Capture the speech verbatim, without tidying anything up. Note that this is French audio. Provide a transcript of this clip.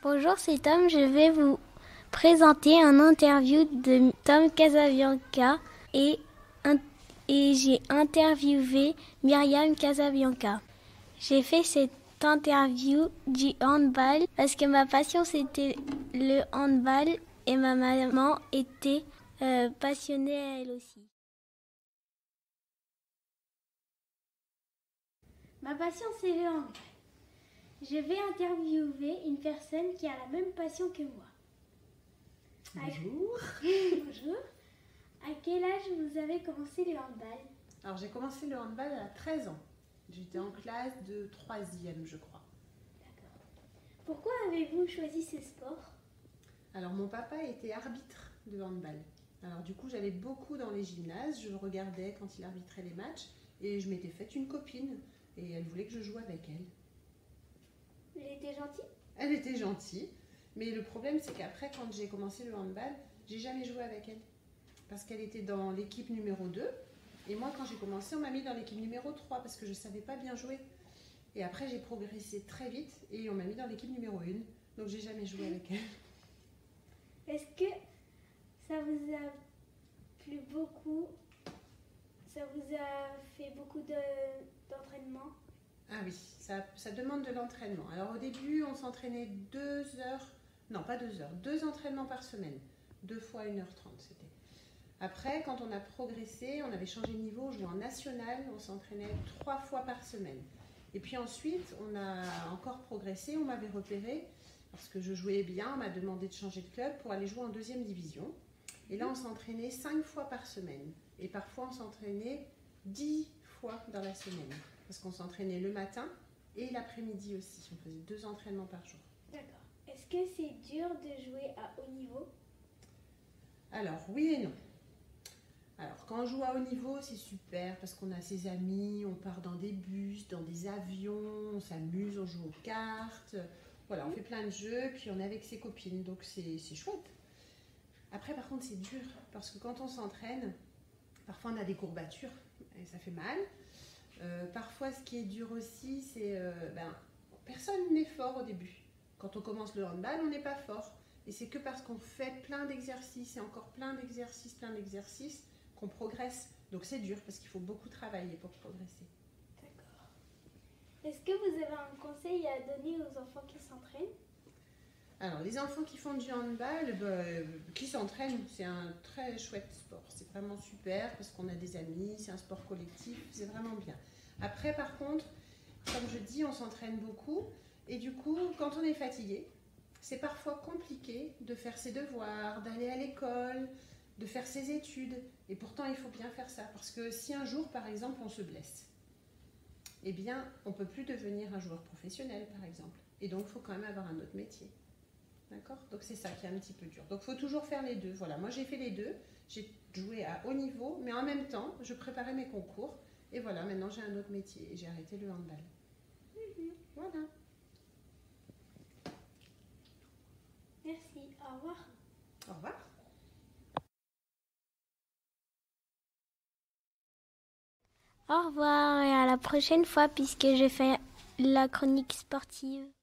Bonjour, c'est Tom. Je vais vous présenter un interview de Tom Casabianca et, un, et j'ai interviewé Myriam Casabianca. J'ai fait cette interview du handball parce que ma passion c'était le handball et ma maman était euh, passionnée elle aussi. Ma passion c'est le handball. Je vais interviewer une personne qui a la même passion que moi. Bonjour. À... Bonjour. À quel âge vous avez commencé le handball? Alors j'ai commencé le handball à treize ans. J'étais en classe de troisième, je crois. D'accord. Pourquoi avez-vous choisi ce sport? Alors mon papa était arbitre de handball. Alors du coup j'allais beaucoup dans les gymnases, je regardais quand il arbitrait les matchs et je m'étais faite une copine et elle voulait que je joue avec elle. Elle était gentille? Elle était gentille, mais le problème c'est qu'après quand j'ai commencé le handball, j'ai jamais joué avec elle. Parce qu'elle était dans l'équipe numéro deux et moi quand j'ai commencé on m'a mis dans l'équipe numéro trois parce que je ne savais pas bien jouer. Et après j'ai progressé très vite et on m'a mis dans l'équipe numéro un, donc j'ai jamais joué avec elle. Est-ce que ça vous a plu beaucoup? Ça vous a fait beaucoup de, d'entraînement? Ah oui, ça, ça demande de l'entraînement. Alors au début, on s'entraînait deux heures, non pas deux heures, deux entraînements par semaine, deux fois une heure trente c'était. Après, quand on a progressé, on avait changé de niveau, on jouait en national, on s'entraînait trois fois par semaine. Et puis ensuite, on a encore progressé, on m'avait repéré, parce que je jouais bien, on m'a demandé de changer de club pour aller jouer en deuxième division. Et là, on s'entraînait cinq fois par semaine. Et parfois, on s'entraînait dix fois dans la semaine. Parce qu'on s'entraînait le matin et l'après-midi aussi. On faisait deux entraînements par jour. D'accord. Est-ce que c'est dur de jouer à haut niveau? Alors, oui et non. Alors, quand on joue à haut niveau, c'est super parce qu'on a ses amis, on part dans des bus, dans des avions, on s'amuse, on joue aux cartes. Voilà, on fait plein de jeux, puis on est avec ses copines, donc c'est, c'est chouette. Après, par contre, c'est dur parce que quand on s'entraîne, parfois on a des courbatures et ça fait mal. Euh, parfois, ce qui est dur aussi, c'est euh, ben, personne n'est fort au début. Quand on commence le handball, on n'est pas fort. Et c'est que parce qu'on fait plein d'exercices et encore plein d'exercices, plein d'exercices, qu'on progresse. Donc c'est dur parce qu'il faut beaucoup travailler pour progresser. D'accord. Est-ce que vous avez un conseil à donner aux enfants qui s'entraînent? Alors, les enfants qui font du handball, ben, qui s'entraînent, c'est un très chouette sport. C'est vraiment super parce qu'on a des amis, c'est un sport collectif, c'est vraiment bien. Après, par contre, comme je dis, on s'entraîne beaucoup et du coup, quand on est fatigué, c'est parfois compliqué de faire ses devoirs, d'aller à l'école, de faire ses études. Et pourtant, il faut bien faire ça parce que si un jour, par exemple, on se blesse, eh bien, on ne peut plus devenir un joueur professionnel, par exemple. Et donc, il faut quand même avoir un autre métier. D'accord? Donc c'est ça qui est un petit peu dur. Donc il faut toujours faire les deux. Voilà, moi j'ai fait les deux. J'ai joué à haut niveau, mais en même temps, je préparais mes concours. Et voilà, maintenant j'ai un autre métier et j'ai arrêté le handball. Mm-hmm. Voilà. Merci. Au revoir. Au revoir. Au revoir et à la prochaine fois puisque je fais la chronique sportive.